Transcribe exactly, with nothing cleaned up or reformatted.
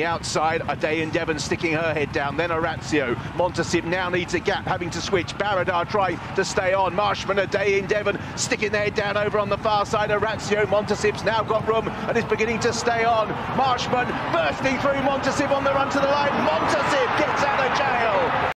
The outside, Ade and Devon sticking her head down, then Orazio. Montasip now needs a gap, having to switch. Baradar trying to stay on. Marshman, Ade and Devon sticking their head down over on the far side. Orazio, Montasip's now got room and is beginning to stay on. Marshman bursting through Montasip on the run to the line. Montasip gets out of jail.